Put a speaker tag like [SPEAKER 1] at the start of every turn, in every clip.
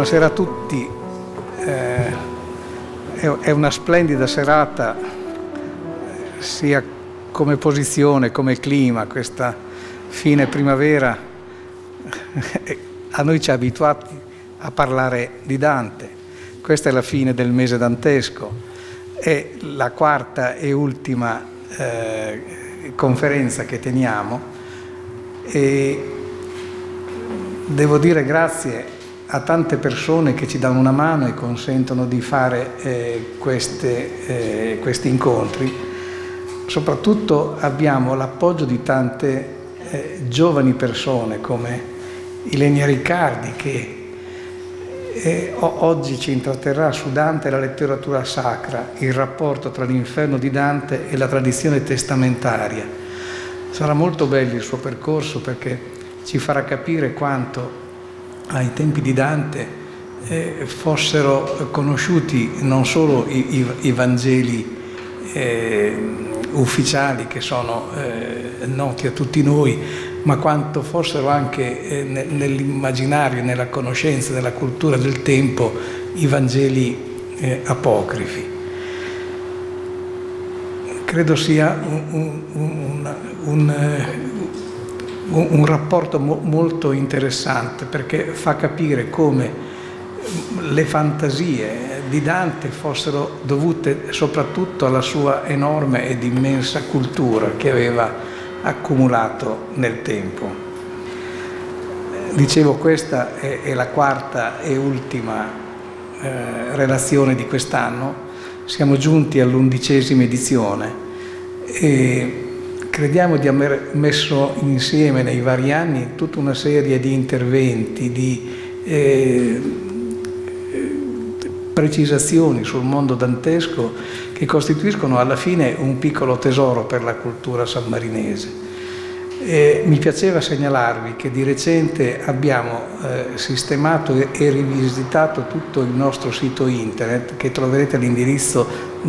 [SPEAKER 1] Buonasera a tutti, è una splendida serata sia come posizione, come clima, questa fine primavera a noi ci ha abituati a parlare di Dante. Questa è la fine del mese dantesco, è la quarta e ultima conferenza che teniamo e devo dire grazie a tante persone che ci danno una mano e consentono di fare questi incontri. Soprattutto abbiamo l'appoggio di tante giovani persone come Ilenia Riccardi che oggi ci intratterrà su Dante e la letteratura sacra, il rapporto tra l'inferno di Dante e la tradizione testamentaria. Sarà molto bello il suo percorso perché ci farà capire quanto ai tempi di Dante fossero conosciuti non solo i Vangeli ufficiali che sono noti a tutti noi, ma quanto fossero anche nell'immaginario, nella conoscenza, nella cultura del tempo, i Vangeli apocrifi. Credo sia un rapporto molto interessante perché fa capire come le fantasie di Dante fossero dovute soprattutto alla sua enorme ed immensa cultura che aveva accumulato nel tempo. Dicevo, questa è la quarta e ultima relazione di quest'anno, siamo giunti all'11ª edizione e crediamo di aver messo insieme nei vari anni tutta una serie di interventi, di precisazioni sul mondo dantesco che costituiscono alla fine un piccolo tesoro per la cultura sammarinese. Mi piaceva segnalarvi che di recente abbiamo sistemato e rivisitato tutto il nostro sito internet che troverete all'indirizzo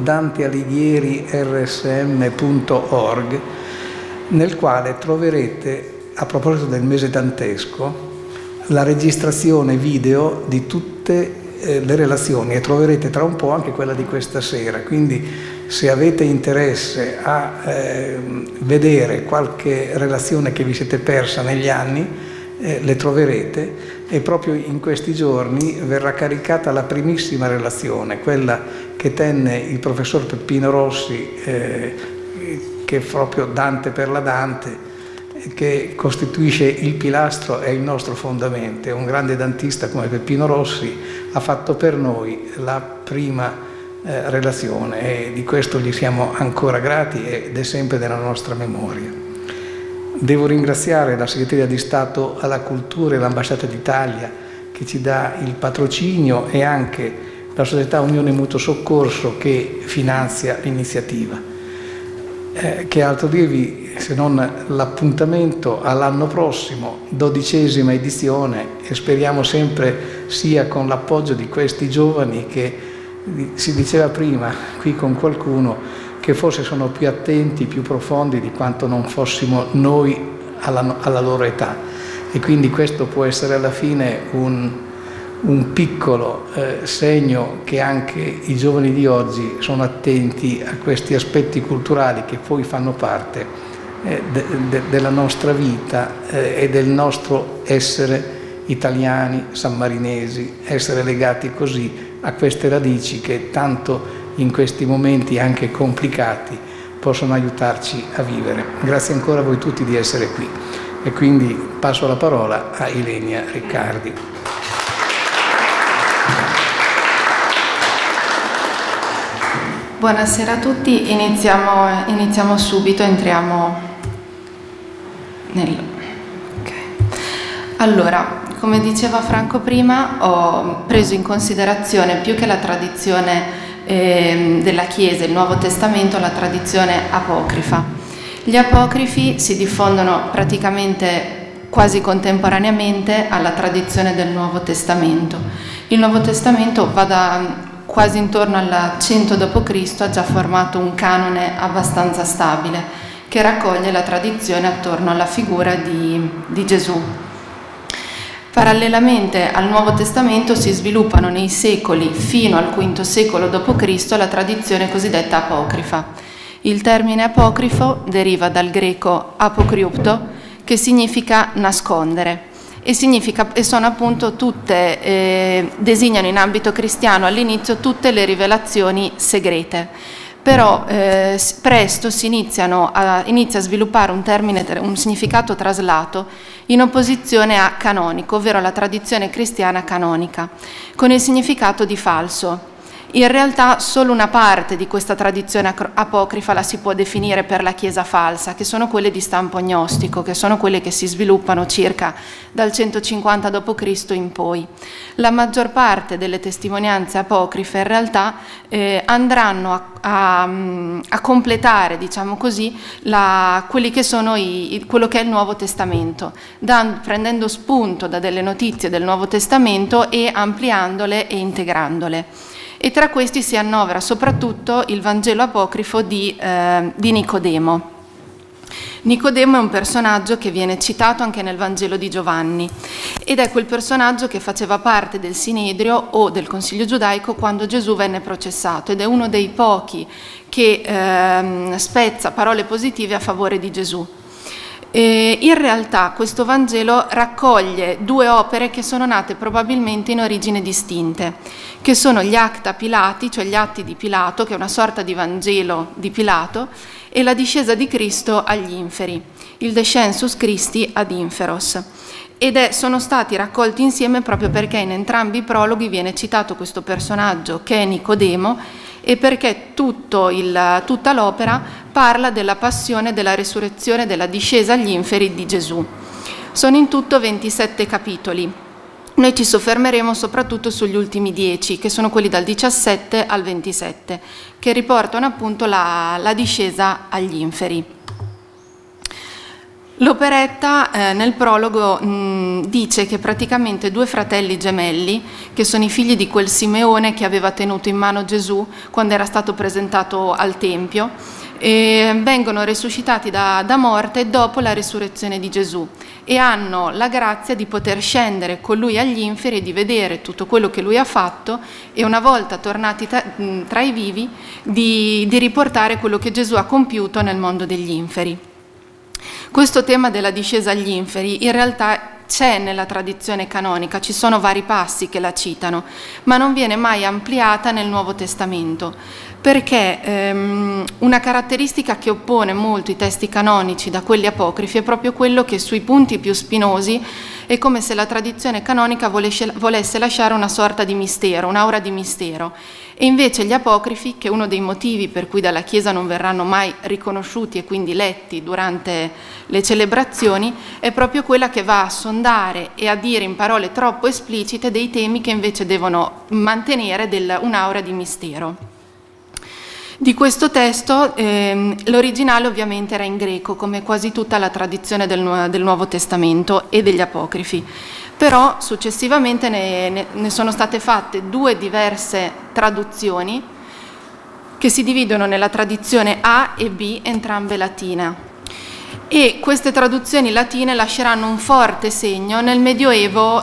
[SPEAKER 1] dantealighieri.rsm.org, nel quale troverete, a proposito del mese dantesco, la registrazione video di tutte le relazioni e troverete tra un po' anche quella di questa sera. Quindi se avete interesse a vedere qualche relazione che vi siete persa negli anni, le troverete, e proprio in questi giorni verrà caricata la primissima relazione, quella che tenne il professor Peppino Rossi, che è proprio Dante per la Dante, che costituisce il pilastro e il nostro fondamento. Un grande dantista come Peppino Rossi ha fatto per noi la prima relazione e di questo gli siamo ancora grati ed è sempre nella nostra memoria. Devo ringraziare la Segreteria di Stato alla Cultura e l'Ambasciata d'Italia che ci dà il patrocinio e anche la Società Unione Mutuo Soccorso che finanzia l'iniziativa. Che altro dirvi se non l'appuntamento all'anno prossimo, 12ª edizione, e speriamo sempre sia con l'appoggio di questi giovani che si diceva prima qui con qualcuno che forse sono più attenti, più profondi di quanto non fossimo noi alla loro età, e quindi questo può essere alla fine un piccolo segno che anche i giovani di oggi sono attenti a questi aspetti culturali che poi fanno parte della nostra vita e del nostro essere italiani, sammarinesi, essere legati così a queste radici che tanto in questi momenti anche complicati possono aiutarci a vivere. Grazie ancora a voi tutti di essere qui e quindi passo la parola a Ilenia Riccardi.
[SPEAKER 2] Buonasera a tutti, iniziamo subito, entriamo nel... Okay. Allora, come diceva Franco prima, ho preso in considerazione più che la tradizione della Chiesa, il Nuovo Testamento, la tradizione apocrifa. Gli apocrifi si diffondono praticamente quasi contemporaneamente alla tradizione del Nuovo Testamento. Il Nuovo Testamento va da quasi intorno al 100 d.C. ha già formato un canone abbastanza stabile che raccoglie la tradizione attorno alla figura di Gesù. Parallelamente al Nuovo Testamento si sviluppano nei secoli fino al V secolo d.C. la tradizione cosiddetta apocrifa. Il termine apocrifo deriva dal greco apokrypto, che significa nascondere, e sono appunto tutte, designano in ambito cristiano all'inizio tutte le rivelazioni segrete. Però presto si inizia a sviluppare un significato traslato in opposizione a canonico, ovvero alla tradizione cristiana canonica, con il significato di falso. In realtà solo una parte di questa tradizione apocrifa la si può definire per la Chiesa falsa, che sono quelle di stampo gnostico, che sono quelle che si sviluppano circa dal 150 d.C. in poi. La maggior parte delle testimonianze apocrife in realtà andranno a completare, diciamo così, quelli che sono quello che è il Nuovo Testamento, prendendo spunto da delle notizie del Nuovo Testamento e ampliandole e integrandole. E tra questi si annovera soprattutto il Vangelo apocrifo di Nicodemo. Nicodemo è un personaggio che viene citato anche nel Vangelo di Giovanni ed è quel personaggio che faceva parte del Sinedrio o del Consiglio giudaico quando Gesù venne processato, ed è uno dei pochi che spezza parole positive a favore di Gesù. In realtà questo Vangelo raccoglie due opere che sono nate probabilmente in origini distinte, che sono gli Acta Pilati, cioè gli Atti di Pilato, che è una sorta di Vangelo di Pilato, e la discesa di Cristo agli inferi, il Descensus Christi ad Inferos. Sono stati raccolti insieme proprio perché in entrambi i prologhi viene citato questo personaggio che è Nicodemo, e perché tutta l'opera parla della passione, della resurrezione, della discesa agli inferi di Gesù. Sono in tutto 27 capitoli. Noi ci soffermeremo soprattutto sugli ultimi 10, che sono quelli dal 17 al 27, che riportano appunto la discesa agli inferi. L'operetta nel prologo dice che praticamente due fratelli gemelli, che sono i figli di quel Simeone che aveva tenuto in mano Gesù quando era stato presentato al Tempio, vengono resuscitati da morte dopo la risurrezione di Gesù e hanno la grazia di poter scendere con lui agli inferi e di vedere tutto quello che lui ha fatto, e una volta tornati tra i vivi di riportare quello che Gesù ha compiuto nel mondo degli inferi. Questo tema della discesa agli inferi in realtà c'è nella tradizione canonica, ci sono vari passi che la citano, ma non viene mai ampliata nel Nuovo Testamento, perché una caratteristica che oppone molto i testi canonici da quelli apocrifi è proprio quello che sui punti più spinosi è come se la tradizione canonica volesse lasciare una sorta di mistero, un'aura di mistero. E invece gli apocrifi, che è uno dei motivi per cui dalla Chiesa non verranno mai riconosciuti e quindi letti durante le celebrazioni, è proprio quella che va a sondare e a dire in parole troppo esplicite dei temi che invece devono mantenere un'aura di mistero. Di questo testo l'originale ovviamente era in greco, come quasi tutta la tradizione del Nuovo Testamento e degli apocrifi. Però successivamente ne sono state fatte due diverse traduzioni che si dividono nella tradizione A e B, entrambe latine. E queste traduzioni latine lasceranno un forte segno nel Medioevo.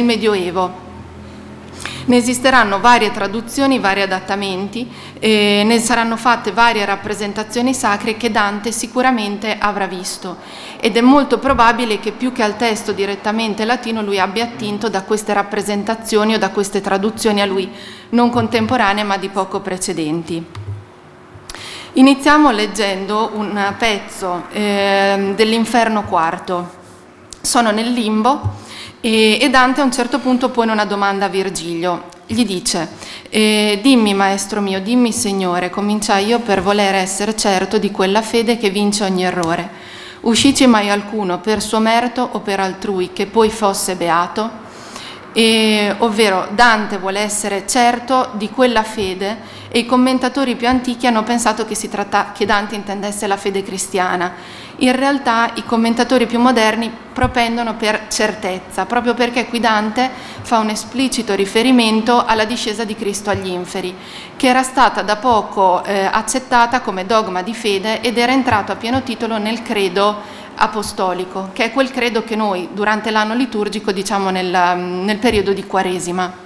[SPEAKER 2] Ne esisteranno varie traduzioni, vari adattamenti, ne saranno fatte varie rappresentazioni sacre che Dante sicuramente avrà visto, ed è molto probabile che più che al testo direttamente latino lui abbia attinto da queste rappresentazioni o da queste traduzioni a lui non contemporanee ma di poco precedenti. Iniziamo leggendo un pezzo dell'Inferno IV. Sono nel limbo e Dante a un certo punto pone una domanda a Virgilio. Gli dice: dimmi maestro mio, dimmi Signore, cominciai io per voler essere certo di quella fede che vince ogni errore. Uscici mai alcuno per suo merito o per altrui che poi fosse beato? Ovvero Dante vuole essere certo di quella fede, e i commentatori più antichi hanno pensato che Dante intendesse la fede cristiana. In realtà i commentatori più moderni propendono per certezza, proprio perché qui Dante fa un esplicito riferimento alla discesa di Cristo agli inferi, che era stata da poco accettata come dogma di fede ed era entrato a pieno titolo nel credo apostolico, che è quel credo che noi durante l'anno liturgico diciamo nel periodo di Quaresima.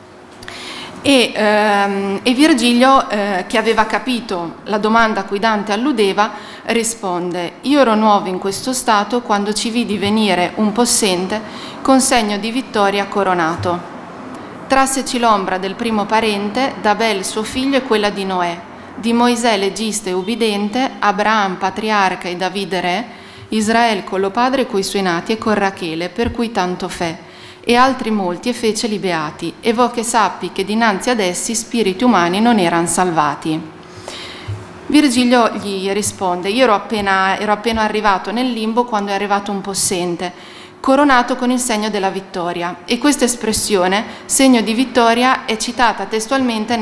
[SPEAKER 2] E Virgilio, che aveva capito la domanda a cui Dante alludeva, risponde: io ero nuovo in questo stato quando ci vidi venire un possente con segno di vittoria coronato. Trasseci l'ombra del primo parente, d'Abel suo figlio e quella di Noè, di Moisè legista e ubbidente, Abraham patriarca e Davide re, Israel con lo padre coi suoi nati e con Rachele, per cui tanto fe, e altri molti e feceli beati, e vo che sappi che dinanzi ad essi spiriti umani non eran salvati. Virgilio gli risponde: io ero appena arrivato nel limbo quando è arrivato un possente, coronato con il segno della vittoria, e questa espressione, segno di vittoria, è citata testualmente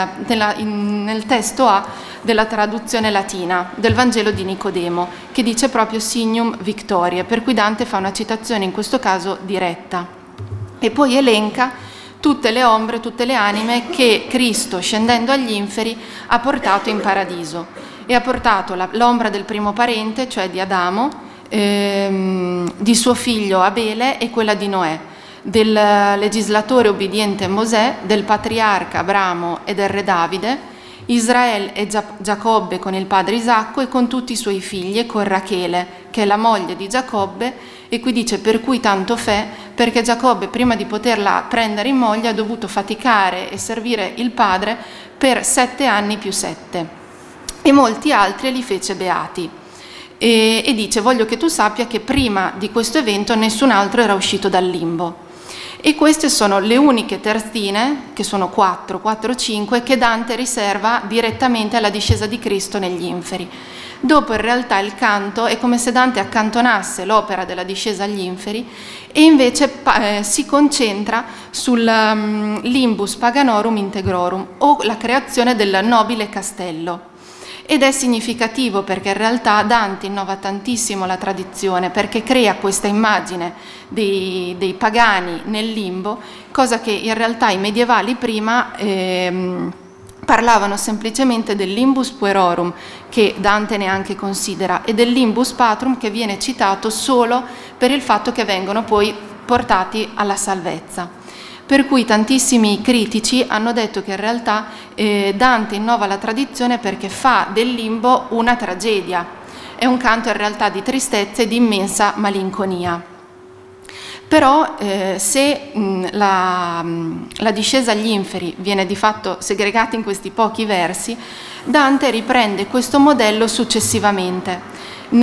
[SPEAKER 2] nel testo A della traduzione latina del Vangelo di Nicodemo, che dice proprio signum victoriae, per cui Dante fa una citazione in questo caso diretta. E poi elenca tutte le ombre, tutte le anime che Cristo, scendendo agli inferi, ha portato in paradiso. E ha portato l'ombra del primo parente, cioè di Adamo, di suo figlio Abele e quella di Noè, del legislatore obbediente Mosè, del patriarca Abramo e del re Davide, Israele e Giacobbe con il padre Isacco e con tutti i suoi figli e con Rachele, che è la moglie di Giacobbe, e qui dice per cui tanto fe, perché Giacobbe prima di poterla prendere in moglie ha dovuto faticare e servire il padre per 7 anni più 7, e molti altri li fece beati. E dice: voglio che tu sappia che prima di questo evento nessun altro era uscito dal limbo. E queste sono le uniche terzine, che sono 4 o 5, che Dante riserva direttamente alla discesa di Cristo negli inferi. Dopo in realtà il canto è come se Dante accantonasse l'opera della discesa agli inferi e invece si concentra sul limbus paganorum integrorum, o la creazione del nobile castello. Ed è significativo perché in realtà Dante innova tantissimo la tradizione, perché crea questa immagine dei pagani nel limbo, cosa che in realtà i medievali prima parlavano semplicemente del limbus puerorum, che Dante neanche considera, e del limbus patrum, che viene citato solo per il fatto che vengono poi portati alla salvezza. Per cui tantissimi critici hanno detto che in realtà Dante innova la tradizione perché fa del limbo una tragedia. È un canto in realtà di tristezza e di immensa malinconia. Però se la discesa agli inferi viene di fatto segregata in questi pochi versi, Dante riprende questo modello successivamente,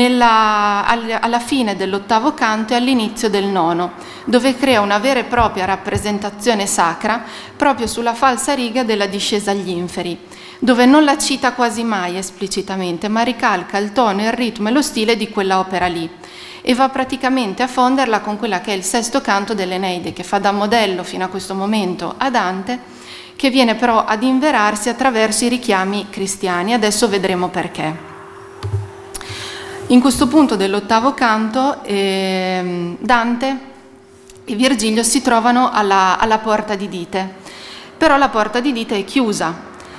[SPEAKER 2] alla fine dell'8° canto e all'inizio del 9°, dove crea una vera e propria rappresentazione sacra proprio sulla falsa riga della discesa agli inferi, dove non la cita quasi mai esplicitamente, ma ricalca il tono, il ritmo e lo stile di quella opera lì, e va praticamente a fonderla con quella che è il 6° canto dell'Eneide, che fa da modello fino a questo momento a Dante, che viene però ad inverarsi attraverso i richiami cristiani. Adesso vedremo perché. In questo punto dell'8° canto Dante e Virgilio si trovano alla porta di Dite, però la porta di Dite è chiusa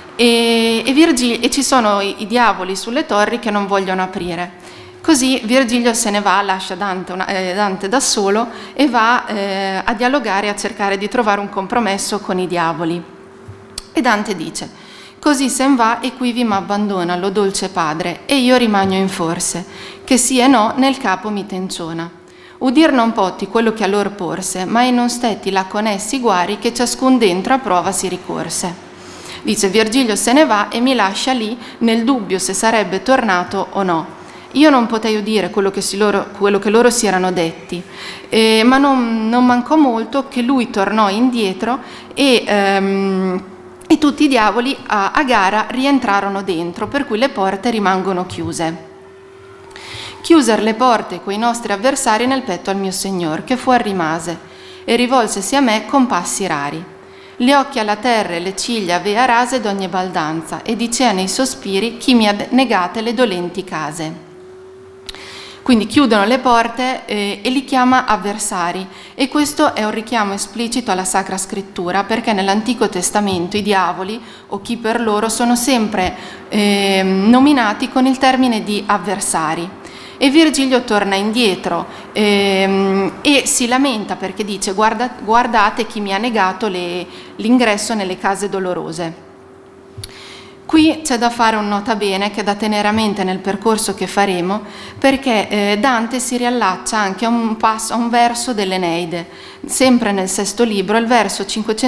[SPEAKER 2] e ci sono i diavoli sulle torri che non vogliono aprire. Così Virgilio se ne va, lascia Dante da solo e va a dialogare, a cercare di trovare un compromesso con i diavoli. E Dante dice: così sen va e quivi m'abbandona lo dolce padre, e io rimagno in forse, che sì e no nel capo mi tenziona. Udir non potti quello che a lor porse, ma e non stetti là con essi guari che ciascun dentro a prova si ricorse. Dice: Virgilio se ne va e mi lascia lì nel dubbio se sarebbe tornato o no. Io non potei udire quello che loro si erano detti, ma non mancò molto che lui tornò indietro e tutti i diavoli a gara rientrarono dentro, per cui le porte rimangono chiuse. Chiuser le porte quei nostri avversari nel petto al mio Signor, che fuor rimase, e rivolsesi a me con passi rari. Gli occhi alla terra e le ciglia avea rase d'ogni baldanza, e dicea nei sospiri chi mi ha negate le dolenti case. Quindi chiudono le porte e li chiama avversari, e questo è un richiamo esplicito alla Sacra Scrittura, perché nell'Antico Testamento i diavoli, o chi per loro, sono sempre nominati con il termine di avversari. e Virgilio torna indietro e si lamenta perché dice guardate chi mi ha negato l'ingresso nelle case dolorose. Qui c'è da fare un nota bene che è da tenere a mente nel percorso che faremo, perché Dante si riallaccia anche a un verso dell'Eneide, sempre nel sesto libro, il verso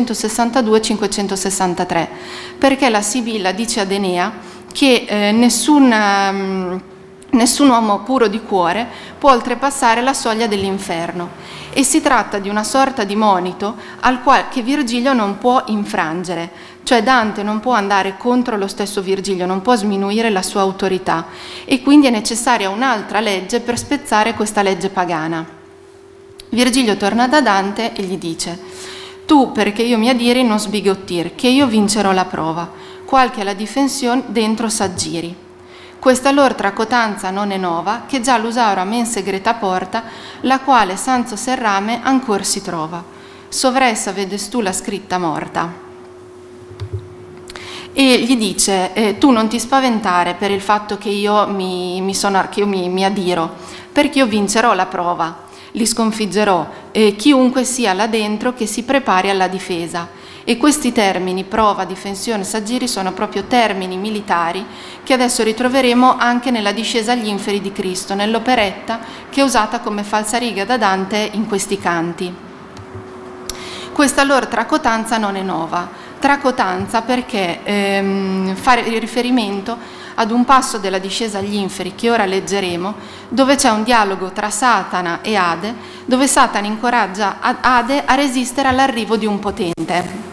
[SPEAKER 2] 562-563, perché la Sibilla dice ad Enea che nessun uomo puro di cuore può oltrepassare la soglia dell'inferno, e si tratta di una sorta di monito che Virgilio non può infrangere, cioè Dante non può andare contro lo stesso Virgilio, non può sminuire la sua autorità, e quindi è necessaria un'altra legge per spezzare questa legge pagana. Virgilio torna da Dante e gli dice: tu perché io mi adiri non sbigottir, che io vincerò la prova, qualche la difensione dentro s'aggiri. Questa lor tracotanza non è nova, che già l'usaura men segreta porta, la quale sanzo serrame ancor si trova. Sovressa vedes tu la scritta morta. E gli dice: tu non ti spaventare per il fatto che io mi adiro, perché io vincerò la prova, li sconfiggerò, chiunque sia là dentro che si prepari alla difesa. E questi termini, prova, difensione, s'aggiri, sono proprio termini militari che adesso ritroveremo anche nella discesa agli inferi di Cristo, nell'operetta che è usata come falsariga da Dante in questi canti. Questa loro tracotanza non è nova. Tracotanza perché fa riferimento ad un passo della discesa agli inferi che ora leggeremo, dove c'è un dialogo tra Satana e Ade, dove Satana incoraggia Ade a resistere all'arrivo di un potente.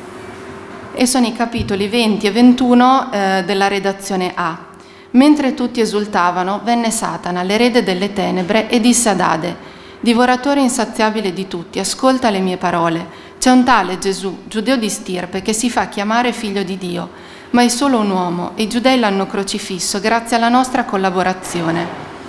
[SPEAKER 2] E sono i capitoli 20 e 21 della redazione A. Mentre tutti esultavano, venne Satana, l'erede delle tenebre, e disse ad Ade: divoratore insaziabile di tutti, ascolta le mie parole. C'è un tale Gesù, giudeo di stirpe, che si fa chiamare figlio di Dio, ma è solo un uomo, e i giudei l'hanno crocifisso grazie alla nostra collaborazione.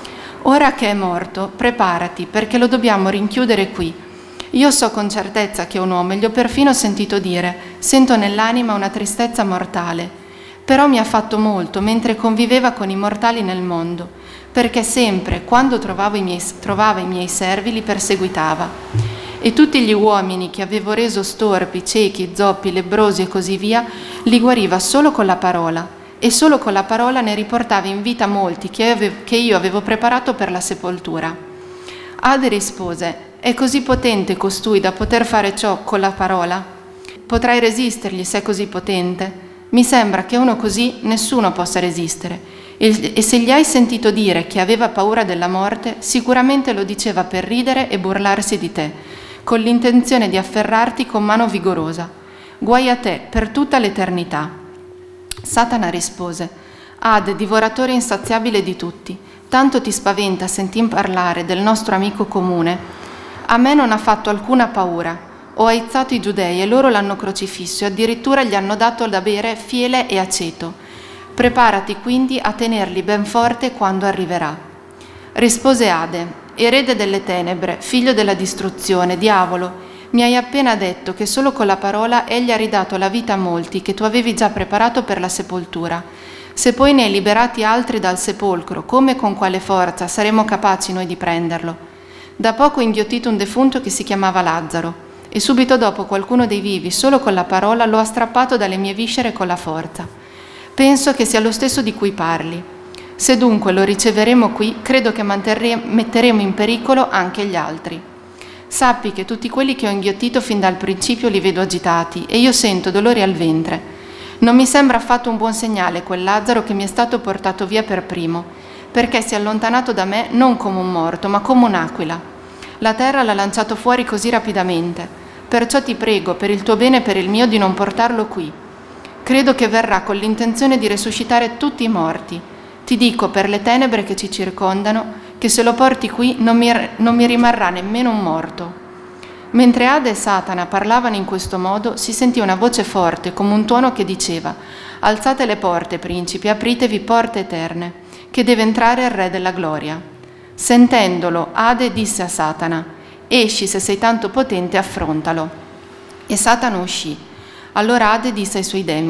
[SPEAKER 2] Ora che è morto, preparati, perché lo dobbiamo rinchiudere qui. Io so con certezza che è un uomo, e gli ho perfino sentito dire: sento nell'anima una tristezza mortale. Però mi ha fatto molto mentre conviveva con i mortali nel mondo, perché sempre, quando trovava i miei servi, li perseguitava. E tutti gli uomini che avevo reso storpi, ciechi, zoppi, lebbrosi e così via, li guariva solo con la parola, e solo con la parola ne riportava in vita molti che io avevo preparato per la sepoltura. Ade rispose: è così potente costui da poter fare ciò con la parola? Potrai resistergli se è così potente? Mi sembra che uno così nessuno possa resistere. E se gli hai sentito dire che aveva paura della morte, sicuramente lo diceva per ridere e burlarsi di te, con l'intenzione di afferrarti con mano vigorosa. Guai a te per tutta l'eternità. Satana rispose: Ade, divoratore insaziabile di tutti, tanto ti spaventa sentir parlare del nostro amico comune. A me non ha fatto alcuna paura. Ho aizzato i giudei e loro l'hanno crocifisso, e addirittura gli hanno dato da bere fiele e aceto. Preparati quindi a tenerli ben forte quando arriverà. Rispose Ade: erede delle tenebre, figlio della distruzione, diavolo, mi hai appena detto che solo con la parola egli ha ridato la vita a molti che tu avevi già preparato per la sepoltura. Se poi ne hai liberati altri dal sepolcro, come e con quale forza saremo capaci noi di prenderlo? Da poco ho inghiottito un defunto che si chiamava Lazzaro, e subito dopo qualcuno dei vivi, solo con la parola, lo ha strappato dalle mie viscere con la forza. Penso che sia lo stesso di cui parli. Se dunque lo riceveremo qui, credo che metteremo in pericolo anche gli altri. Sappi che tutti quelli che ho inghiottito fin dal principio li vedo agitati, e io sento dolori al ventre. Non mi sembra affatto un buon segnale quel Lazzaro che mi è stato portato via per primo, perché si è allontanato da me non come un morto, ma come un'aquila. La terra l'ha lanciato fuori così rapidamente. Perciò ti prego, per il tuo bene e per il mio, di non portarlo qui. Credo che verrà con l'intenzione di resuscitare tutti i morti. Ti dico, per le tenebre che ci circondano, che se lo porti qui non mi rimarrà nemmeno un morto. Mentre Ade e Satana parlavano in questo modo, si sentì una voce forte, come un tuono che diceva: alzate le porte, principi, apritevi porte eterne, che deve entrare il Re della Gloria. Sentendolo, Ade disse a Satana: esci, se sei tanto potente, affrontalo. E Satana uscì. Allora Ade disse ai suoi demoni: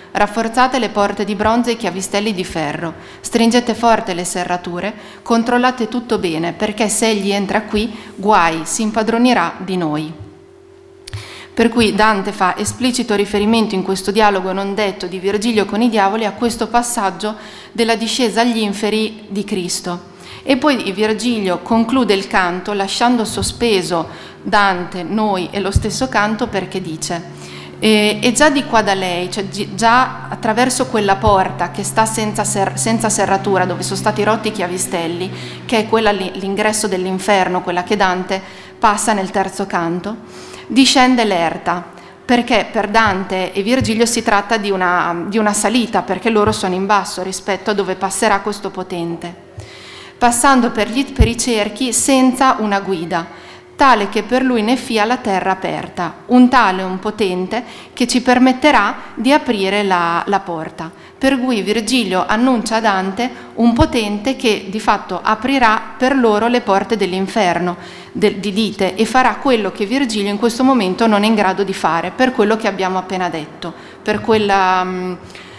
[SPEAKER 2] Rafforzate le porte di bronzo e i chiavistelli di ferro, stringete forte le serrature, controllate tutto bene, perché se egli entra qui, guai, si impadronirà di noi. Per cui Dante fa esplicito riferimento in questo dialogo non detto di Virgilio con i diavoli a questo passaggio della discesa agli inferi di Cristo. E poi Virgilio conclude il canto lasciando sospeso Dante, noi e lo stesso canto, perché dice: e già di qua da lei, cioè già attraverso quella porta che sta senza serratura, dove sono stati rotti i chiavistelli, che è quella l'ingresso dell'inferno, quella che Dante passa nel terzo canto, discende l'erta, perché per Dante e Virgilio si tratta di una salita, perché loro sono in basso rispetto a dove passerà questo potente, passando per i cerchi senza una guida, tale che per lui ne fia la terra aperta, un tale, un potente, che ci permetterà di aprire la porta. Per cui Virgilio annuncia a Dante un potente che di fatto aprirà per loro le porte dell'inferno, di Dite, e farà quello che Virgilio in questo momento non è in grado di fare, per quello che abbiamo appena detto, per quel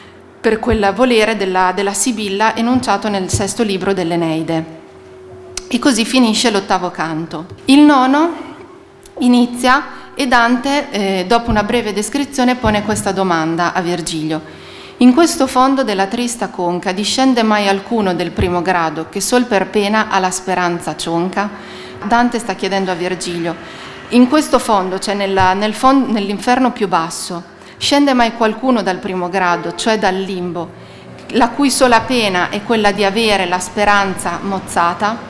[SPEAKER 2] volere della Sibilla enunciato nel sesto libro dell'Eneide. E così finisce l'ottavo canto. Il nono inizia e Dante, dopo una breve descrizione, pone questa domanda a Virgilio: in questo fondo della trista conca discende mai alcuno del primo grado che sol per pena alla speranza cionca? Dante sta chiedendo a Virgilio: in questo fondo, cioè nell'inferno più basso, scende mai qualcuno dal primo grado, cioè dal limbo, la cui sola pena è quella di avere la speranza mozzata?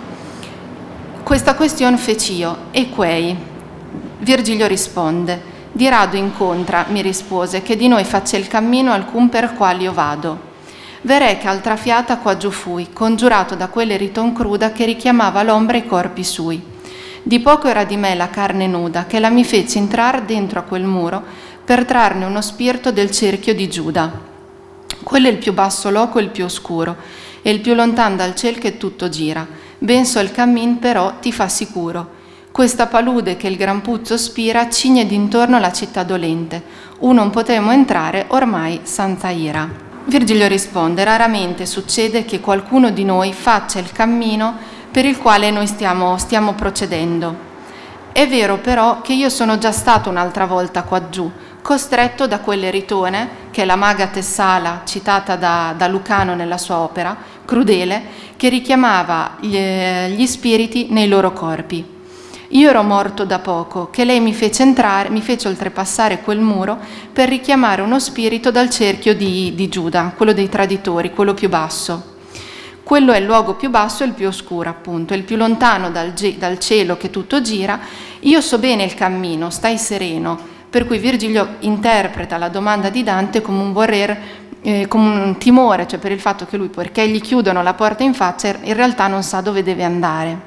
[SPEAKER 2] Questa questione fecio, e quei? Virgilio risponde: di rado incontra, mi rispose, che di noi faccia il cammino alcun per qual io vado. Verè che altra fiata qua giù fui, congiurato da quell'eriton cruda che richiamava l'ombra i corpi sui. Di poco era di me la carne nuda, che la mi fece entrar dentro a quel muro per trarne uno spirito del cerchio di Giuda. Quello è il più basso loco e il più oscuro, e il più lontan dal ciel che tutto gira. Ben so il cammin però ti fa sicuro. Questa palude che il gran puzzo spira cigne d'intorno la città dolente. Non potremo entrare ormai senza ira. Virgilio risponde: raramente succede che qualcuno di noi faccia il cammino per il quale noi stiamo procedendo. È vero però che io sono già stato un'altra volta qua giù, costretto da quell'eritone, che è la maga Tessala citata da Lucano nella sua opera, crudele, che richiamava gli spiriti nei loro corpi. Io ero morto da poco, che lei mi fece oltrepassare quel muro per richiamare uno spirito dal cerchio di Giuda, quello dei traditori, quello più basso. Quello è il luogo più basso e il più oscuro, appunto, il più lontano dal cielo che tutto gira. Io so bene il cammino, stai sereno. Per cui Virgilio interpreta la domanda di Dante come un come un timore, cioè per il fatto che lui, perché gli chiudono la porta in faccia, in realtà non sa dove deve andare.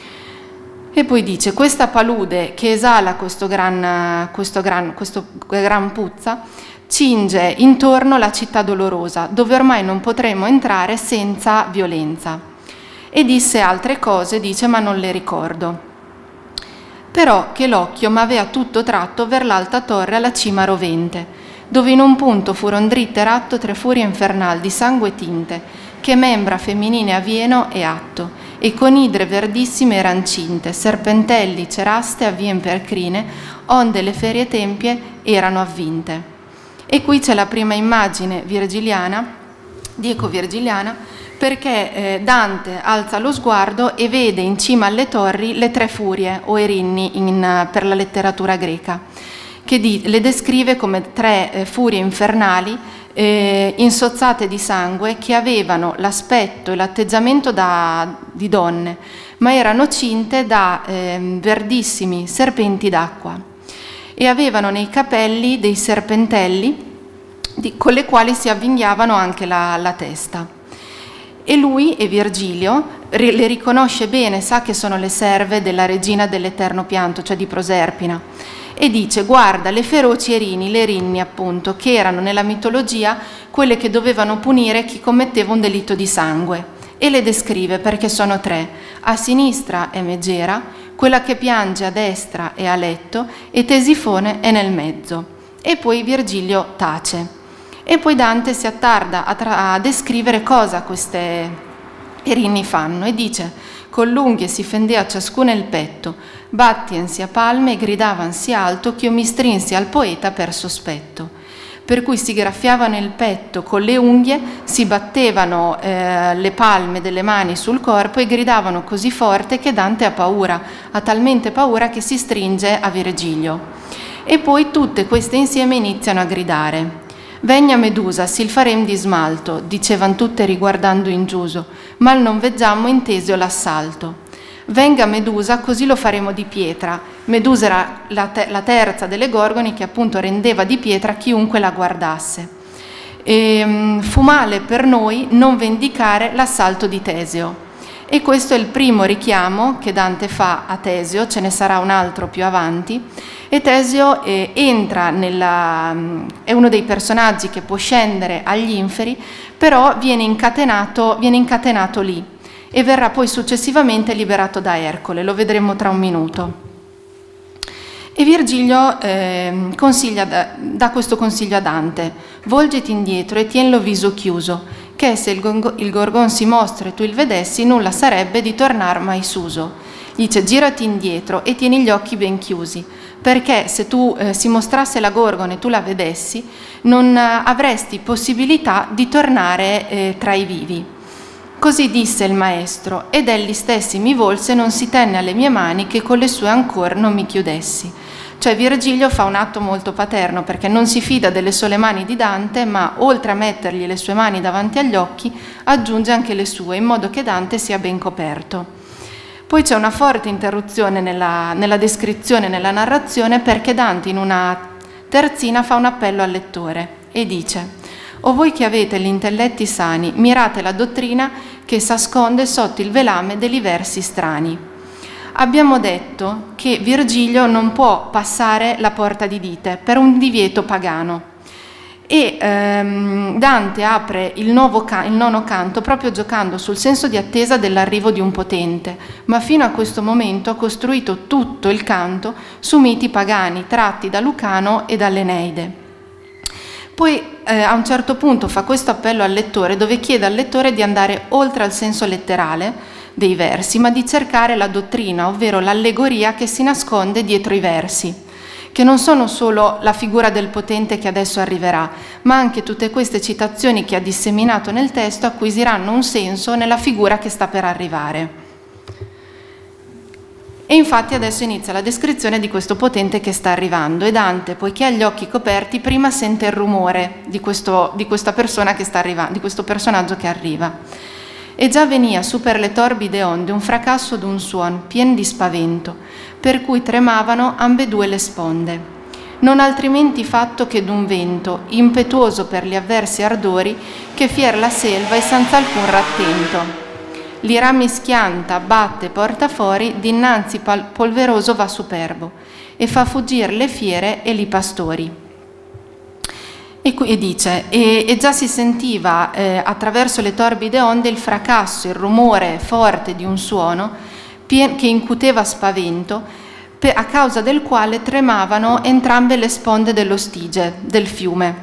[SPEAKER 2] E poi dice: questa palude che esala questo gran puzza cinge intorno la città dolorosa, dove ormai non potremo entrare senza violenza. E disse altre cose, dice, ma non le ricordo. Però che l'occhio m'avea tutto tratto ver l'alta torre alla cima rovente, dove in un punto furon dritte ratto 3 furie infernal di sangue tinte, che membra femminine avieno e atto, e con idre verdissime eran cinte, serpentelli ceraste avvien per crine, onde le ferie tempie erano avvinte. E qui c'è la prima immagine virgiliana, dico virgiliana, perché Dante alza lo sguardo e vede in cima alle torri le 3 furie o erinni per la letteratura greca, che le descrive come 3 furie infernali insozzate di sangue, che avevano l'aspetto e l'atteggiamento di donne, ma erano cinte da verdissimi serpenti d'acqua e avevano nei capelli dei serpentelli con le quali si avvinghiavano anche la testa. E lui e Virgilio le riconosce bene, sa che sono le serve della regina dell'eterno pianto, cioè di Proserpina, e dice: guarda, le feroci erini, le erinni appunto, che erano nella mitologia quelle che dovevano punire chi commetteva un delitto di sangue, e le descrive perché sono 3: a sinistra è Megera, quella che piange a destra è a letto, e Tesifone è nel mezzo. E poi Virgilio tace E poi Dante si attarda a descrivere cosa queste erini fanno e dice: con l'unghie si fendea ciascuna il petto, battiensi a palme e gridavansi alto ch'io mi strinsi al poeta per sospetto. Per cui si graffiavano il petto con le unghie, si battevano le palme delle mani sul corpo e gridavano così forte che Dante ha paura, ha talmente paura che si stringe a Virgilio. E poi tutte queste insieme iniziano a gridare: «Vegna Medusa, sil farem di smalto», dicevan tutte riguardando Ingiuso, «mal non veggiamo in Teseo l'assalto». Venga Medusa, così lo faremo di pietra. Medusa era la terza delle Gorgoni che appunto rendeva di pietra chiunque la guardasse. Fu male per noi non vendicare l'assalto di Teseo. E questo è il primo richiamo che Dante fa a Teseo, ce ne sarà un altro più avanti. E Teseo entra è uno dei personaggi che può scendere agli inferi, però viene incatenato lì e verrà poi successivamente liberato da Ercole, lo vedremo tra un minuto. E Virgilio dà questo consiglio a Dante: volgiti indietro e tienlo viso chiuso, che se il Gorgon si mostra e tu il vedessi, nulla sarebbe di tornar mai suso. Dice: girati indietro e tieni gli occhi ben chiusi, perché se tu si mostrasse la Gorgone e tu la vedessi, non avresti possibilità di tornare tra i vivi. Così disse il maestro, ed egli stessi mi volse, non si tenne alle mie mani, che con le sue ancor non mi chiudessi. Cioè Virgilio fa un atto molto paterno, perché non si fida delle sole mani di Dante, ma oltre a mettergli le sue mani davanti agli occhi, aggiunge anche le sue, in modo che Dante sia ben coperto. Poi c'è una forte interruzione nella descrizione, nella narrazione, perché Dante in una terzina fa un appello al lettore e dice: «O voi che avete gli intelletti sani, mirate la dottrina che s'asconde sotto il velame degli versi strani». Abbiamo detto che Virgilio non può passare la porta di Dite per un divieto pagano e Dante apre il nono canto proprio giocando sul senso di attesa dell'arrivo di un potente, ma fino a questo momento ha costruito tutto il canto su miti pagani tratti da Lucano e dall'Eneide. Poi a un certo punto fa questo appello al lettore, dove chiede al lettore di andare oltre al senso letterale dei versi, ma di cercare la dottrina, ovvero l'allegoria che si nasconde dietro i versi, che non sono solo la figura del potente che adesso arriverà, ma anche tutte queste citazioni che ha disseminato nel testo acquisiranno un senso nella figura che sta per arrivare. E infatti adesso inizia la descrizione di questo potente che sta arrivando, e Dante, poiché ha gli occhi coperti, prima sente il rumore di questa persona che sta arrivando, di questo personaggio che arriva. E già venia su per le torbide onde un fracasso d'un suon pien di spavento, per cui tremavano ambedue le sponde. Non altrimenti fatto che d'un vento, impetuoso per gli avversi ardori, che fier la selva e senza alcun rattento. Li rami schianta, batte, porta fuori, dinanzi polveroso va superbo, e fa fuggir le fiere e li pastori. E dice, e già si sentiva attraverso le torbide onde il fracasso, il rumore forte di un suono che incuteva spavento, a causa del quale tremavano entrambe le sponde dello Stige, del fiume.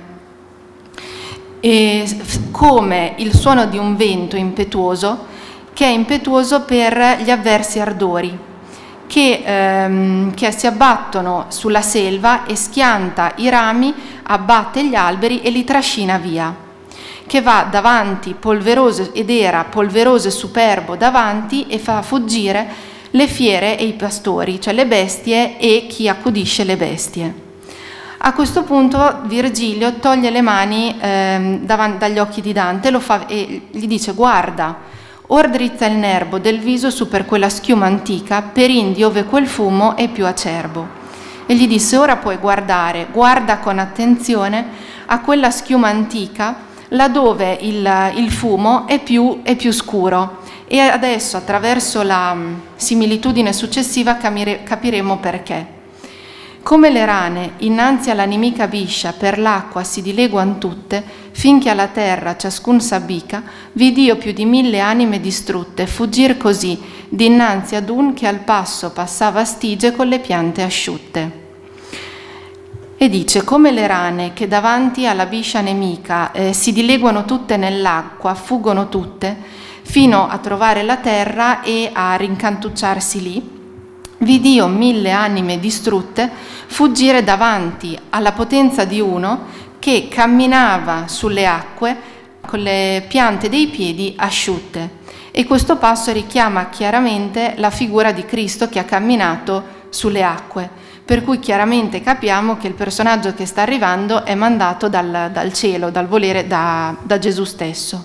[SPEAKER 2] E come il suono di un vento impetuoso, che è impetuoso per gli avversi ardori, che si abbattono sulla selva e schianta i rami, abbatte gli alberi e li trascina via, che va davanti polveroso ed era polveroso e superbo davanti e fa fuggire le fiere e i pastori, cioè le bestie e chi accudisce le bestie. A questo punto Virgilio toglie le mani dagli occhi di Dante e gli dice: guarda, or drizza il nervo del viso su per quella schiuma antica, per indi ove quel fumo è più acerbo. E gli disse: ora puoi guardare, guarda con attenzione a quella schiuma antica, laddove il fumo è più scuro. E adesso, attraverso la similitudine successiva, capiremo perché. Come le rane innanzi alla nemica biscia per l'acqua si dileguan tutte, finché alla terra ciascun s'abbica, vid'io più di 1000 anime distrutte fuggir così dinanzi ad un che al passo passava Stige con le piante asciutte. E dice: come le rane che davanti alla biscia nemica si dileguano tutte nell'acqua, fuggono tutte, fino a trovare la terra e a rincantucciarsi lì, vidi io 1000 anime distrutte fuggire davanti alla potenza di uno che camminava sulle acque con le piante dei piedi asciutte. E questo passo richiama chiaramente la figura di Cristo che ha camminato sulle acque, per cui chiaramente capiamo che il personaggio che sta arrivando è mandato dal cielo, dal volere da Gesù stesso.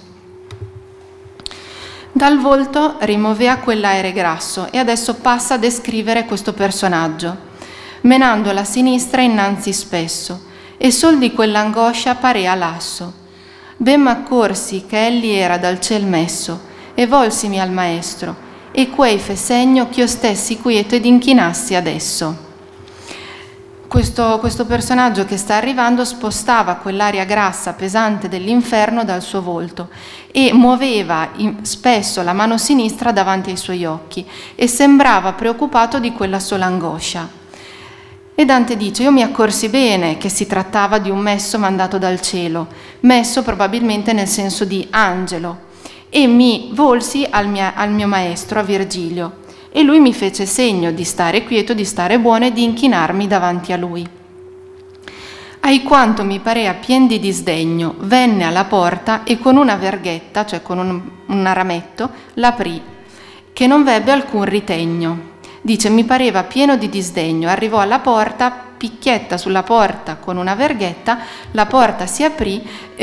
[SPEAKER 2] Dal volto rimovea quell'aere grasso e adesso passa a descrivere questo personaggio, menando la sinistra innanzi spesso, e sol di quell'angoscia parea lasso. Ben m'accorsi che egli era dal ciel messo, e volsimi al maestro, e quei fe segno ch'io stessi quieto ed inchinassi adesso. Questo personaggio che sta arrivando spostava quell'aria grassa pesante dell'inferno dal suo volto e muoveva spesso la mano sinistra davanti ai suoi occhi e sembrava preoccupato di quella sola angoscia. E Dante dice: io mi accorsi bene che si trattava di un messo mandato dal cielo, messo probabilmente nel senso di angelo, e mi volsi al mio maestro, a Virgilio, e lui mi fece segno di stare quieto, di stare buono e di inchinarmi davanti a lui. Ai quanto mi parea pien di disdegno, venne alla porta e con una verghetta, cioè con un rametto, l'aprì, che non vebbe alcun ritegno. Dice: mi pareva pieno di disdegno, arrivò alla porta, picchietta sulla porta con una verghetta, la porta si aprì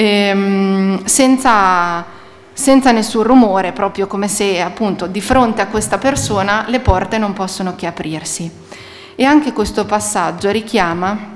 [SPEAKER 2] senza nessun rumore, proprio come se appunto di fronte a questa persona le porte non possono che aprirsi. E anche questo passaggio richiama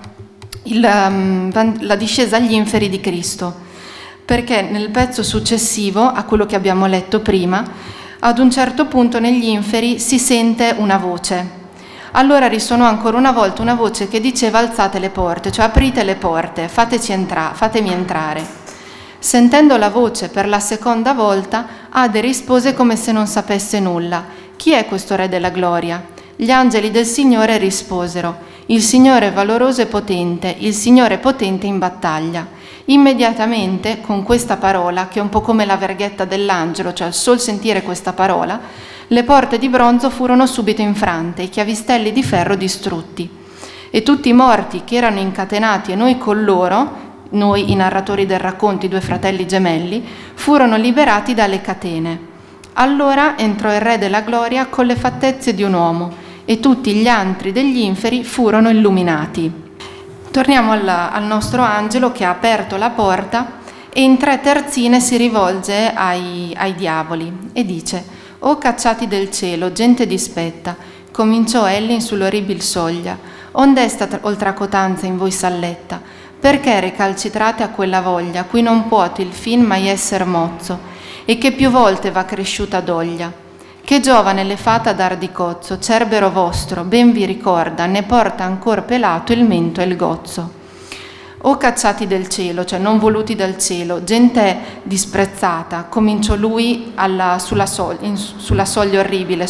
[SPEAKER 2] la discesa agli inferi di Cristo, perché nel pezzo successivo a quello che abbiamo letto prima, ad un certo punto negli inferi si sente una voce. Allora risuonò ancora una volta una voce che diceva: alzate le porte, cioè aprite le porte, fatemi entrare. Sentendo la voce per la seconda volta, Ade rispose come se non sapesse nulla: chi è questo Re della Gloria? Gli angeli del Signore risposero: il Signore è valoroso e potente, il Signore è potente in battaglia. Immediatamente, con questa parola, che è un po' come la verghetta dell'angelo, cioè al sol sentire questa parola, le porte di bronzo furono subito infrante, i chiavistelli di ferro distrutti. E tutti i morti che erano incatenati e noi con loro, noi i narratori del racconto, i due fratelli gemelli, furono liberati dalle catene. Allora entrò il Re della Gloria con le fattezze di un uomo e tutti gli antri degli inferi furono illuminati. Torniamo al nostro angelo che ha aperto la porta e in 3 terzine si rivolge ai diavoli e dice: «O cacciati del cielo, gente dispetta», cominciò egli sull'orribil soglia, «onde sta oltracotanza in voi s'alletta? Perché recalcitrate a quella voglia, cui non puote il fin mai esser mozzo, e che più volte va cresciuta doglia? Che giovane le fata dar di cozzo, cerbero vostro, ben vi ricorda, ne porta ancor pelato il mento e il gozzo. O cacciati del cielo, cioè non voluti dal cielo, gente disprezzata», cominciò lui sulla soglia orribile,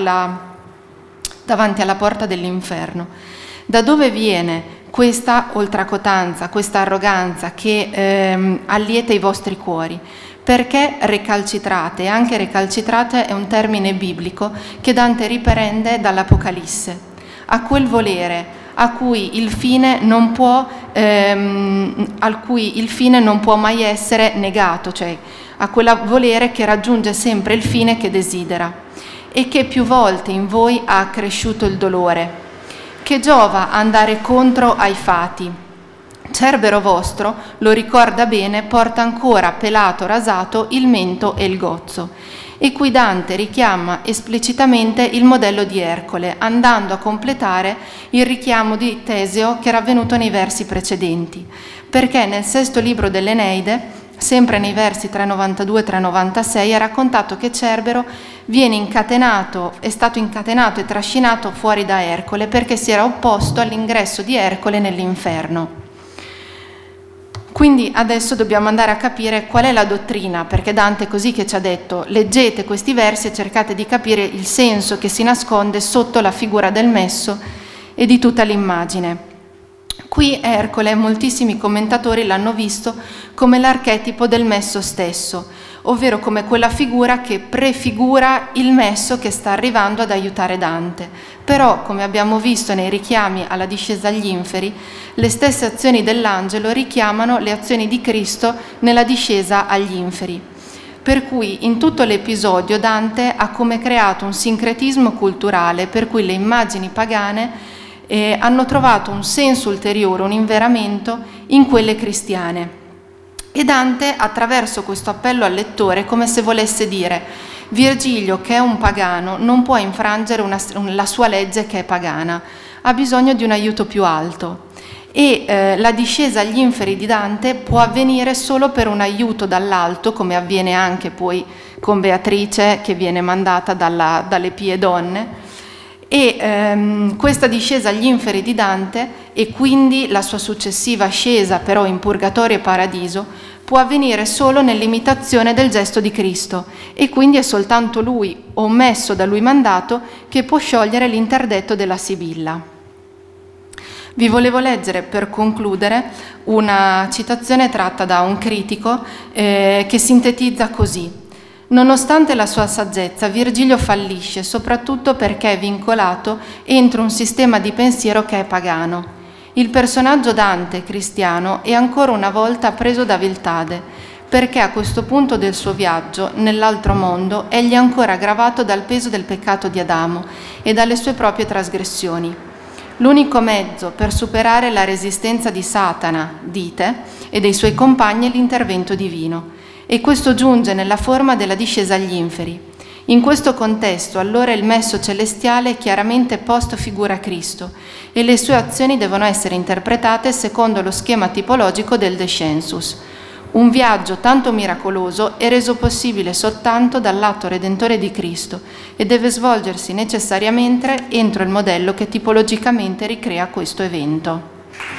[SPEAKER 2] davanti alla porta dell'inferno. «Da dove viene questa oltracotanza, questa arroganza che allieta i vostri cuori? Perché recalcitrate?» E anche recalcitrate è un termine biblico che Dante riprende dall'Apocalisse, a quel volere a cui il fine non può mai essere negato, cioè a quel volere che raggiunge sempre il fine che desidera e che più volte in voi ha accresciuto il dolore. Che giova andare contro ai fati? Cerbero vostro, lo ricorda bene, porta ancora pelato, rasato il mento e il gozzo. E qui Dante richiama esplicitamente il modello di Ercole, andando a completare il richiamo di Teseo che era avvenuto nei versi precedenti, perché nel 6° libro dell'Eneide, sempre nei versi 392-396, è raccontato che Cerbero è stato incatenato e trascinato fuori da Ercole perché si era opposto all'ingresso di Ercole nell'inferno. Quindi adesso dobbiamo andare a capire qual è la dottrina, perché Dante è così che ci ha detto: leggete questi versi e cercate di capire il senso che si nasconde sotto la figura del messo e di tutta l'immagine. Qui Ercole e moltissimi commentatori l'hanno visto come l'archetipo del messo stesso, ovvero come quella figura che prefigura il messo che sta arrivando ad aiutare Dante. Però, come abbiamo visto nei richiami alla discesa agli inferi, le stesse azioni dell'angelo richiamano le azioni di Cristo nella discesa agli inferi. Per cui in tutto l'episodio Dante ha come creato un sincretismo culturale per cui le immagini pagane hanno trovato un senso ulteriore, un inveramento in quelle cristiane. E Dante, attraverso questo appello al lettore, come se volesse dire: Virgilio, che è un pagano, non può infrangere la sua legge che è pagana, ha bisogno di un aiuto più alto. E la discesa agli inferi di Dante può avvenire solo per un aiuto dall'alto, come avviene anche poi con Beatrice, che viene mandata dalle pie donne. E questa discesa agli inferi di Dante, e quindi la sua successiva ascesa però in purgatorio e paradiso, può avvenire solo nell'imitazione del gesto di Cristo, e quindi è soltanto lui, o un messo da lui mandato, che può sciogliere l'interdetto della Sibilla. Vi volevo leggere, per concludere, una citazione tratta da un critico che sintetizza così: nonostante la sua saggezza, Virgilio fallisce soprattutto perché è vincolato entro un sistema di pensiero che è pagano. Il personaggio Dante, cristiano, è ancora una volta preso da viltade, perché a questo punto del suo viaggio nell'altro mondo egli è ancora gravato dal peso del peccato di Adamo e dalle sue proprie trasgressioni. L'unico mezzo per superare la resistenza di Satana, dite, e dei suoi compagni è l'intervento divino. E questo giunge nella forma della discesa agli inferi. In questo contesto, allora, il messo celestiale chiaramente post-figura Cristo e le sue azioni devono essere interpretate secondo lo schema tipologico del Descensus. Un viaggio tanto miracoloso è reso possibile soltanto dall'atto redentore di Cristo e deve svolgersi necessariamente entro il modello che tipologicamente ricrea questo evento.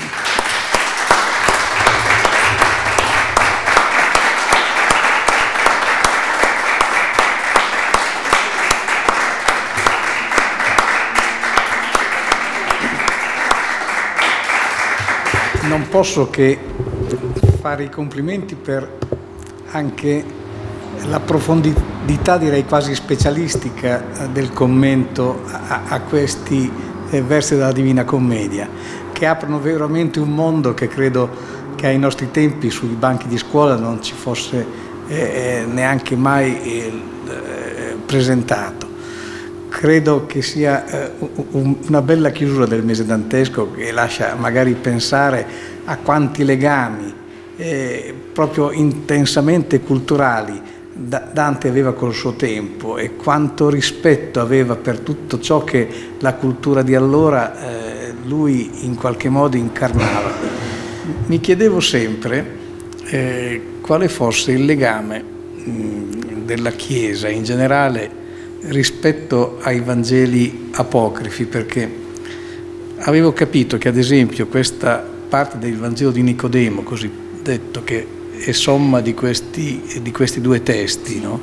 [SPEAKER 1] Non posso che fare i complimenti per anche la profondità, direi quasi specialistica, del commento a questi versi della Divina Commedia, che aprono veramente un mondo che credo che ai nostri tempi sui banchi di scuola non ci fosse neanche mai presentato. Credo che sia una bella chiusura del mese dantesco, che lascia magari pensare a quanti legami proprio intensamente culturali Dante aveva col suo tempo e quanto rispetto aveva per tutto ciò che la cultura di allora lui in qualche modo incarnava. Mi chiedevo sempre quale fosse il legame della Chiesa in generale rispetto ai Vangeli apocrifi, perché avevo capito che ad esempio questa parte del Vangelo di Nicodemo, così detto, che è somma di questi due testi, no?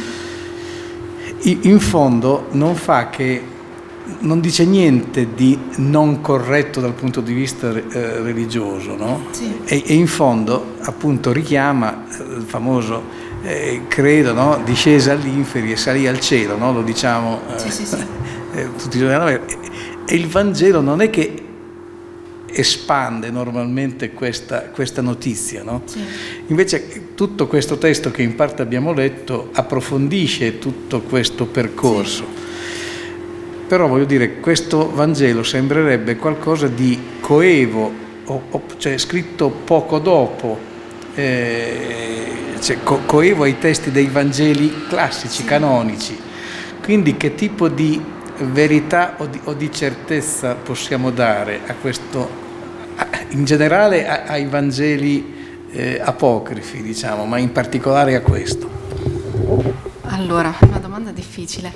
[SPEAKER 1] In fondo non dice niente di non corretto dal punto di vista religioso, no? Sì. E in fondo appunto richiama il famoso credo, no? Discesa agli inferi e salì al cielo, no? Lo diciamo sì. Tutti i giorni. E il Vangelo non è che espande normalmente questa notizia, no? Sì. Invece tutto questo testo che in parte abbiamo letto approfondisce tutto questo percorso. Sì. Però voglio dire, questo Vangelo sembrerebbe qualcosa di coevo, cioè scritto poco dopo, cioè coevo ai testi dei Vangeli classici, canonici. Quindi che tipo di verità o di certezza possiamo dare a questo, in generale ai Vangeli apocrifi, diciamo, ma in particolare a questo?
[SPEAKER 2] Allora, una domanda difficile.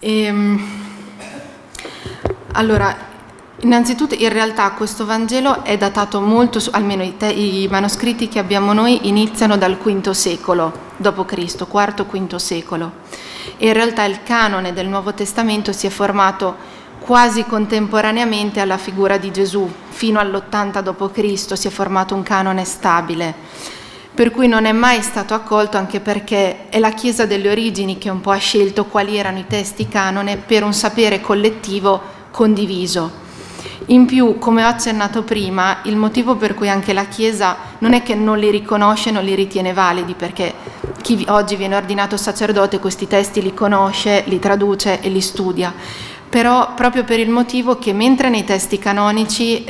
[SPEAKER 2] Allora, innanzitutto in realtà questo Vangelo è datato molto, almeno i manoscritti che abbiamo noi iniziano dal V secolo d.C., IV-V secolo, e in realtà il canone del Nuovo Testamento si è formato quasi contemporaneamente alla figura di Gesù, fino all'80 d.C. si è formato un canone stabile, per cui non è mai stato accolto, anche perché è la Chiesa delle origini che un po' ha scelto quali erano i testi canone per un sapere collettivo condiviso. In più, come ho accennato prima, il motivo per cui anche la Chiesa non è che non li riconosce, non li ritiene validi, perché chi oggi viene ordinato sacerdote questi testi li conosce, li traduce e li studia, però proprio per il motivo che mentre nei testi canonici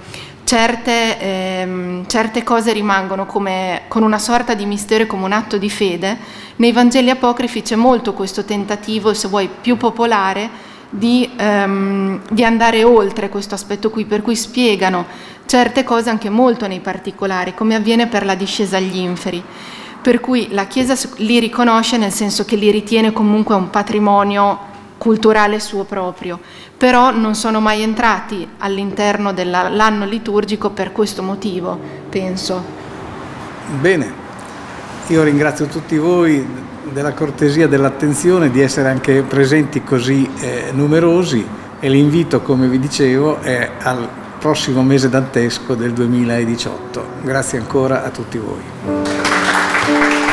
[SPEAKER 2] certe cose rimangono come, con una sorta di mistero e come un atto di fede, nei Vangeli apocrifi c'è molto questo tentativo, se vuoi, più popolare, di andare oltre questo aspetto qui, per cui spiegano certe cose anche molto nei particolari, come avviene per la discesa agli inferi, per cui la Chiesa li riconosce nel senso che li ritiene comunque un patrimonio culturale suo proprio, però non sono mai entrati all'interno dell'anno liturgico per questo motivo, penso.
[SPEAKER 1] Bene, io ringrazio tutti voi della cortesia, dell'attenzione, di essere anche presenti così numerosi, e l'invito, come vi dicevo, è al prossimo mese dantesco del 2018. Grazie ancora a tutti voi.